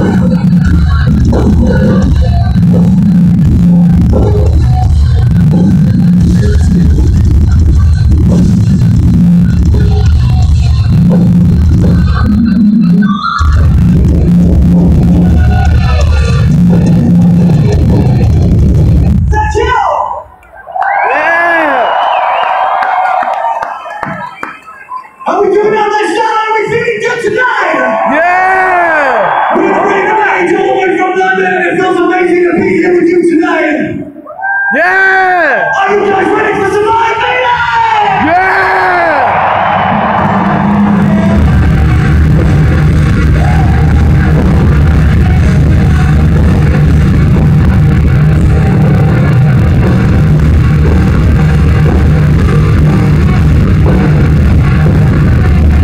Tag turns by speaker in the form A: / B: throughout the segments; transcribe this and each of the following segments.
A: Are we doing on this side? Are we feeling good tonight?
B: Yeah!
A: We're gonna bring the angel all the way from London. It feels amazing to be here with you tonight.
B: Yeah!
A: Are you guys ready for some live meeting?
B: Yeah!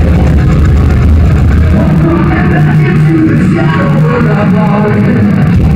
C: Into the shadow of our